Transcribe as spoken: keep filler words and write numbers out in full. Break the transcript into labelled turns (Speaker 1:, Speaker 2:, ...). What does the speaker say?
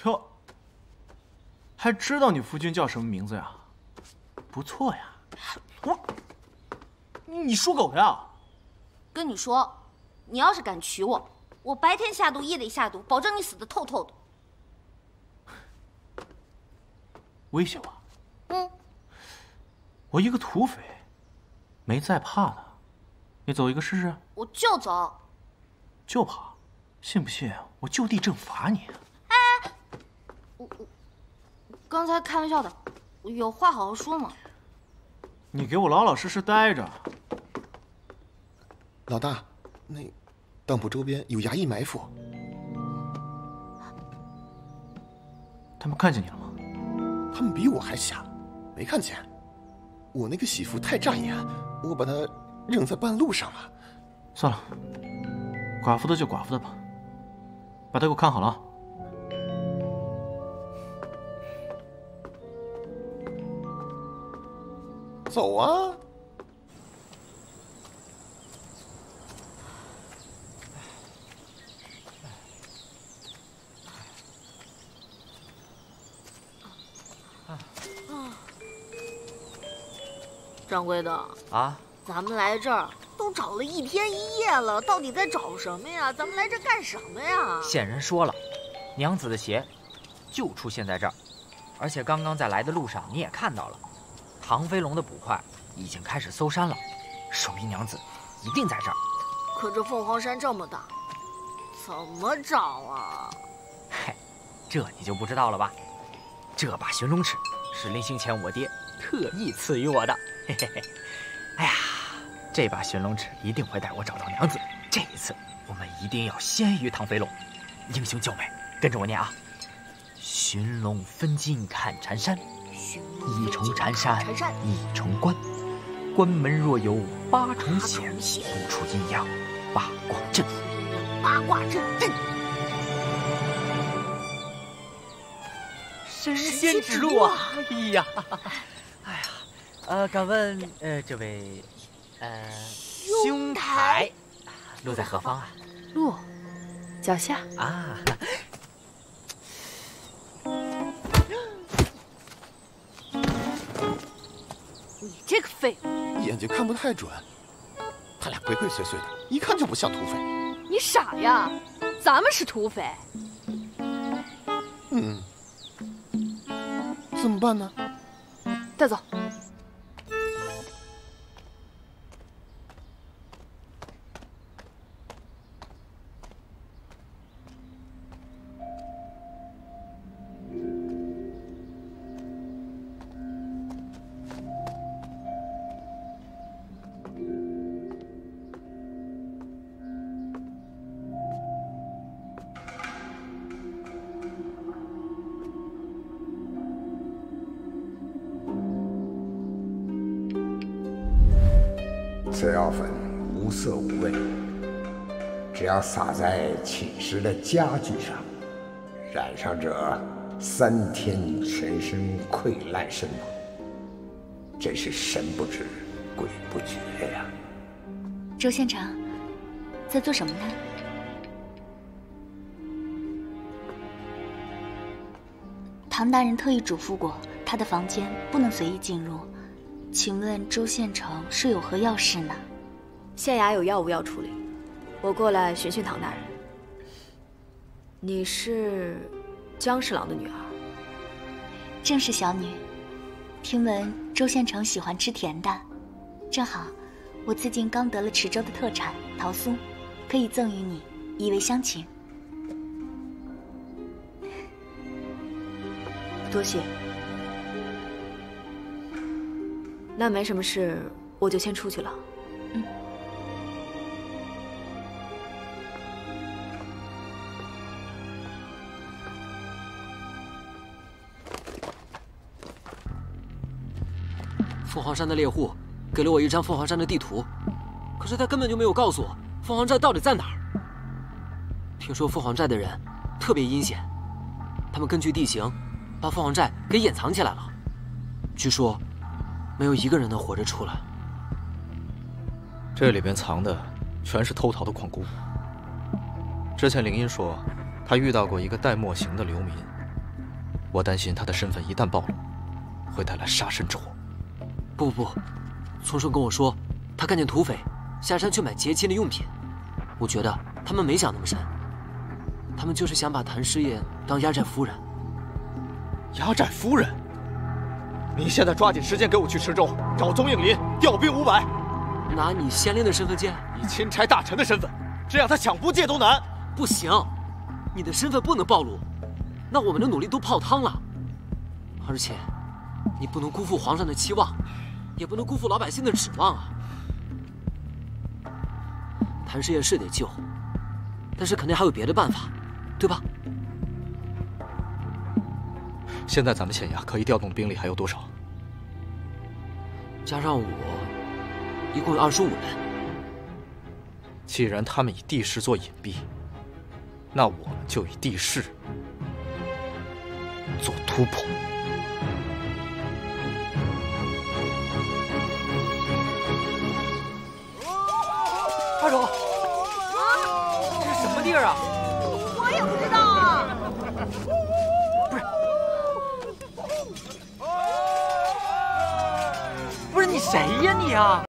Speaker 1: 哟，还知道你夫君叫什么名字呀？不错呀。我，你属狗的呀？
Speaker 2: 跟你说，你要是敢娶我，我白天下毒夜里下毒，保证你死得透透的。
Speaker 1: 威胁我？
Speaker 2: 嗯。
Speaker 1: 我一个土匪，没在怕的。你走一个试试？我
Speaker 2: 就走。
Speaker 1: 就跑？信不信我就地正法你？
Speaker 2: 哎，我我刚才开玩笑的，有话好好说嘛。
Speaker 1: 你给我老老实实待着。
Speaker 3: 老大，那当铺周边有衙役埋伏。
Speaker 1: 他们看见你了吗？
Speaker 3: 他们比我还瞎，没看见。我那个媳妇太扎眼，我把她扔在半路上了。
Speaker 1: 算了，寡妇的就寡妇的吧，把她给我看好了。
Speaker 3: 走啊！
Speaker 2: 掌柜的
Speaker 4: 啊，
Speaker 2: 咱们来这儿都找了一天一夜了，到底在找什么呀？咱们来这干什么呀？
Speaker 4: 线人说了，娘子的鞋就出现在这儿，而且刚刚在来的路上你也看到了，唐飞龙的捕快已经开始搜山了，说明娘子一定在这儿。
Speaker 2: 可这凤凰山这么大，怎么找啊？
Speaker 4: 嘿，这你就不知道了吧？这把寻龙尺是临行前我爹特意赐予我的。嘿嘿嘿，哎呀，这把寻龙尺一定会带我找到娘子。这一次，我们一定要先于唐飞龙。英雄救美，跟着我念啊：寻龙分金看缠山，一重缠山一重关。关门若有八重险，不出阴阳八卦阵。
Speaker 2: 八卦阵。
Speaker 4: 神仙指路啊！哎呀，哎呀。呃，敢问，呃，这位，呃，兄台，路在何方啊？
Speaker 5: 路，脚下
Speaker 4: 啊。
Speaker 5: 你这个废物，
Speaker 3: 眼睛看不太准，他俩鬼鬼祟祟的，一看就不像土匪。
Speaker 5: 你傻呀？咱们是土匪。
Speaker 3: 嗯，怎么办呢？
Speaker 5: 带走。
Speaker 6: 此药粉无色无味，只要撒在寝室的家具上，染上者三天全身溃烂身亡，真是神不知鬼不觉呀！
Speaker 7: 周县长在做什么呢？唐大人特意嘱咐过，他的房间不能随意进入。请问周县城是有何要事呢？
Speaker 8: 县衙有要务要处理，我过来询询唐大人。你是江侍郎的女儿？
Speaker 7: 正是小女。听闻周县城喜欢吃甜的，正好我最近刚得了池州的特产桃酥，可以赠予你，以为乡情。
Speaker 8: 多谢。那没什么事，我就先出去了。
Speaker 7: 嗯。
Speaker 9: 凤凰山的猎户给了我一张凤凰山的地图，可是他根本就没有告诉我凤凰寨到底在哪儿。听说凤凰寨的人特别阴险，他们根据地形把凤凰寨给掩藏起来了。据说没有一个人能活着出来。
Speaker 10: 这里边藏的全是偷逃的矿工。之前灵音说，他遇到过一个戴墨行的流民， 我担心他的身份一旦暴露，会带来杀身之祸。
Speaker 9: 不不不，丛生跟我说，他看见土匪下山去买结亲的用品，我觉得他们没想那么深，他们就是想把谭师爷当压寨夫人。
Speaker 10: 压寨夫人？你现在抓紧时间给我去池州找宗应林，调兵五百。
Speaker 9: 拿你县令的身份见？
Speaker 10: 以钦差大臣的身份，这样他想不借都难。
Speaker 9: 不行，你的身份不能暴露，那我们的努力都泡汤了。而且，你不能辜负皇上的期望，也不能辜负老百姓的指望啊。谭师爷是得救，但是肯定还有别的办法，对吧？
Speaker 10: 现在咱们县衙可以调动的兵力还有多少？
Speaker 9: 加上我，一共有二十五人。
Speaker 10: 既然他们以地势做隐蔽，那我们就以地势做突破。
Speaker 4: 二手，这是什么地儿啊？
Speaker 2: 我也不知道啊。
Speaker 4: 不是你谁呀你啊？